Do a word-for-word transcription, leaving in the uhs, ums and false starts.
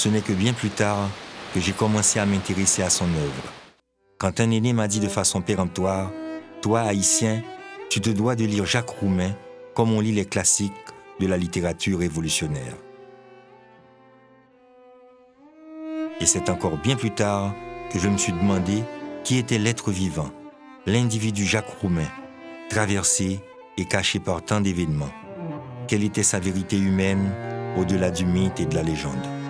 Ce n'est que bien plus tard que j'ai commencé à m'intéresser à son œuvre. Quand un aîné m'a dit de façon péremptoire « Toi, Haïtien, tu te dois de lire Jacques Roumain comme on lit les classiques de la littérature révolutionnaire. » Et c'est encore bien plus tard que je me suis demandé qui était l'être vivant, l'individu Jacques Roumain, traversé et caché par tant d'événements. Quelle était sa vérité humaine au-delà du mythe et de la légende?